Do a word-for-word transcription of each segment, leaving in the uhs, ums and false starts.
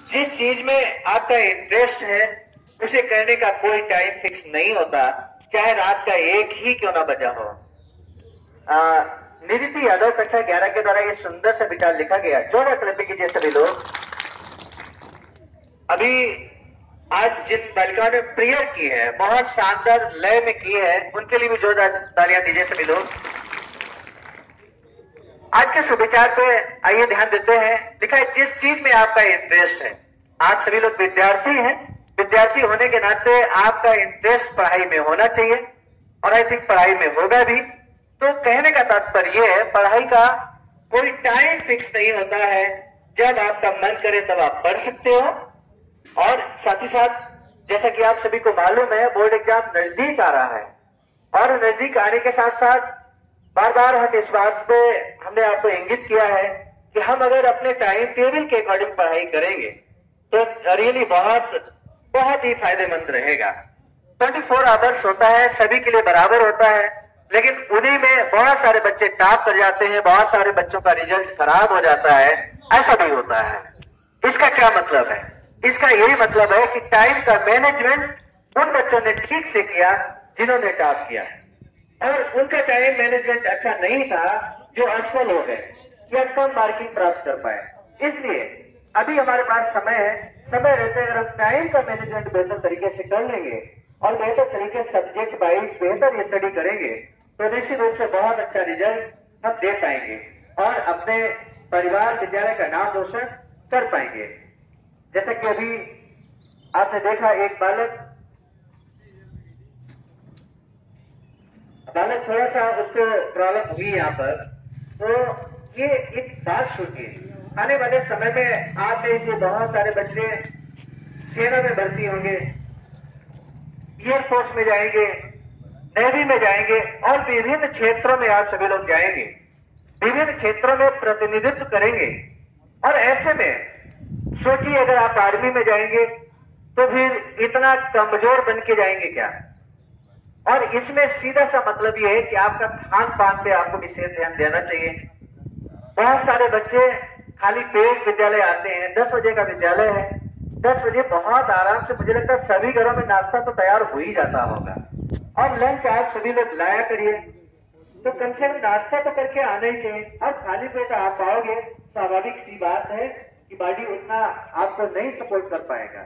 जिस चीज में आपका इंटरेस्ट है उसे करने का कोई टाइम फिक्स नहीं होता, चाहे रात का एक ही क्यों ना बजा हो। आ, निधि यादव कक्षा ग्यारह के द्वारा ये सुंदर सा विचार लिखा गया। जोड़ा क्लब कीजिए सभी लोग। अभी आज जिन बालिकाओं ने प्रेयर की है, बहुत शानदार लय में की है, उनके लिए भी जोरदार तालियां दीजिए सभी लोग। आज के सुविचार पे आइए ध्यान देते हैं। लिखा है जिस चीज में आपका इंटरेस्ट है। आप सभी लोग विद्यार्थी हैं, विद्यार्थी होने के नाते आपका इंटरेस्ट पढ़ाई में होना चाहिए और आई थिंक पढ़ाई में होगा भी। तो कहने का तात्पर्य यह है, पढ़ाई का कोई टाइम फिक्स नहीं होता है। जब आपका मन करे तब आप पढ़ सकते हो। और साथ ही साथ जैसा कि आप सभी को मालूम है, बोर्ड एग्जाम नजदीक आ रहा है और नजदीक आने के साथ साथ बार बार हम इस बात पे हमने आपको इंगित किया है कि हम अगर अपने टाइम टेबल के अकॉर्डिंग पढ़ाई करेंगे तो रियली बहुत बहुत ही फायदेमंद रहेगा। चौबीस आवर्स होता है, सभी के लिए बराबर होता है, लेकिन उन्हीं में बहुत सारे बच्चे टॉप कर जाते हैं, बहुत सारे बच्चों का रिजल्ट खराब हो जाता है। ऐसा भी होता है। इसका क्या मतलब है? इसका यही मतलब है कि टाइम का मैनेजमेंट उन बच्चों ने ठीक से किया जिन्होंने टॉप किया, और उनका टाइम मैनेजमेंट अच्छा नहीं था जो असफल हो गए या कम मार्किंग प्राप्त कर पाए। इसलिए अभी हमारे पास समय है। समय रहते अगर हम टाइम का मैनेजमेंट बेहतर तरीके से कर लेंगे और बेहतर तरीके से सब्जेक्ट वाइज बेहतर स्टडी करेंगे तो निश्चित रूप से बहुत अच्छा रिजल्ट हम दे पाएंगे और अपने परिवार विद्यालय का नाम रोशन कर पाएंगे। जैसा कि अभी आपने देखा, एक बालक बालक थोड़ा सा उसको प्रॉब्लम हुई यहाँ पर। तो ये एक बात सोचिए, आने वाले समय में आप में से बहुत सारे बच्चे सेना में भर्ती होंगे, एयरफोर्स में जाएंगे, नेवी में जाएंगे और विभिन्न क्षेत्रों में आप सभी लोग जाएंगे, विभिन्न क्षेत्रों में प्रतिनिधित्व करेंगे। और ऐसे में सोचिए अगर आप आर्मी में जाएंगे तो फिर इतना कमजोर बन के जाएंगे क्या? और इसमें सीधा सा मतलब यह है कि आपका खान पान पे आपको विशेष ध्यान देना चाहिए। बहुत सारे बच्चे खाली पेट विद्यालय आते हैं, दस बजे का विद्यालय है, दस बजे बहुत आराम से, मुझे लगता है सभी घरों में नाश्ता तो तैयार हो ही जाता होगा और लंच आप सभी लोग लाया करिए। तो कम से कम नाश्ता तो करके आना ही चाहिए। और खाली पेट आप आओगे, स्वाभाविक सी बात है कि बॉडी उतना आपको नहीं सपोर्ट कर पाएगा।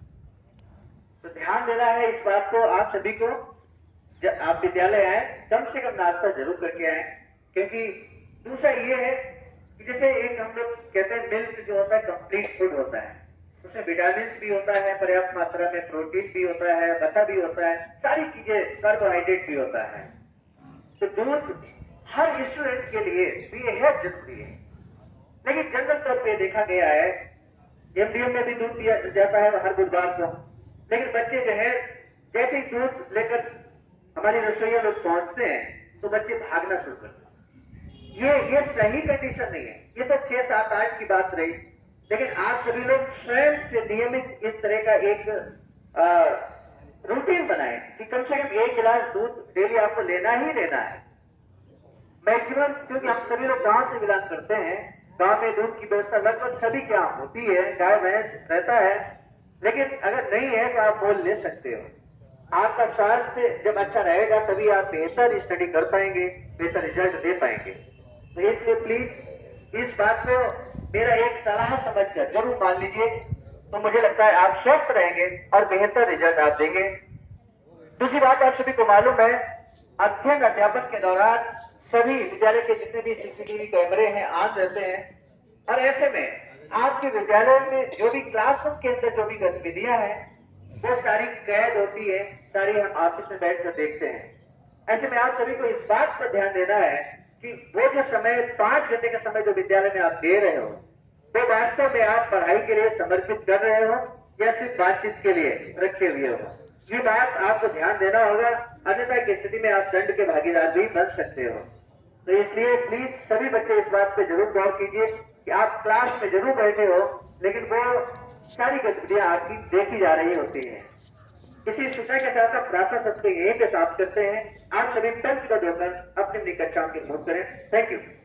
तो ध्यान देना है इस बात को आप सभी को। जब आप विद्यालय आए कम से कम नाश्ता जरूर करके आए, क्योंकि दूसरा ये है कि जैसे एक हम लोग कहते हैं मिल्क जो होता है कंप्लीट फूड होता है, उसमें विटामिन भी होता है पर्याप्त मात्रा में, प्रोटीन भी होता है, वसा भी होता है, सारी चीजें, कार्बोहाइड्रेट भी होता है। तो दूध हर स्टूडेंट के लिए बेहद जरूरी है। लेकिन जनरल तौर पर देखा गया है एमडीएम में भी दूध दिया जाता है हर बुधवार को, लेकिन बच्चे जो है जैसे ही दूध लेकर हमारी रसोइया लोग पहुंचते हैं तो बच्चे भागना शुरू करते हैं। ये ये सही कंडीशन नहीं है। ये तो छह सात आठ की बात रही, लेकिन आप सभी लोग स्वयं से नियमित इस तरह का एक आ, रूटीन बनाएं कि कम से कम एक गिलास दूध डेली आपको लेना ही लेना है मैक्सिमम। क्योंकि हम सभी लोग गांव से बिलोंग करते हैं, गांव में दूध की व्यवस्था लगभग सभी के यहाँ होती है, गाय भैंस रहता है, लेकिन अगर नहीं है तो आप मोल ले सकते हो। आपका स्वास्थ्य जब अच्छा रहेगा तभी आप बेहतर स्टडी कर पाएंगे, बेहतर रिजल्ट दे पाएंगे। तो इसलिए प्लीज इस बात को मेरा एक सलाह समझकर जरूर मान लीजिए, तो मुझे लगता है आप स्वस्थ रहेंगे और बेहतर रिजल्ट आप देंगे। दूसरी बात आप सभी को मालूम है, अध्ययन अध्यापन के दौरान सभी विद्यालय के जितने भी सीसीटीवी कैमरे हैं ऑन रहते हैं, और ऐसे में आपके विद्यालय में जो भी क्लासरूम के अंदर जो भी गतिविधियां हैं वो सारी कैद होती है, सारी हम ऑफिस में बैठकर देखते हैं। ऐसे में आप सभी को इस बात पर ध्यान देना है कि वो जो समय पांच घंटे का समय जो विद्यालय में आप दे रहे हो वो वास्तव में आप पढ़ाई के लिए समर्पित कर रहे हो या सिर्फ बातचीत के लिए रखे हुए हो। ये बात आपको ध्यान देना होगा, अन्यथा की स्थिति में आप दंड के भागीदार भी बन सकते हो। तो इसलिए प्लीज सभी बच्चे इस बात पे जरूर गौर कीजिए कि आप क्लास में जरूर बैठे हो, लेकिन वो सारी गतिविधियां आपकी देखी जा रही होती है। इसी सूचना के साथ आप प्रार्थना सत्र यहीं पे समाप्त करते हैं। आप सभी पंच को जोड़कर अपनी अपनी कक्षाओं की नोट करें। Thank you.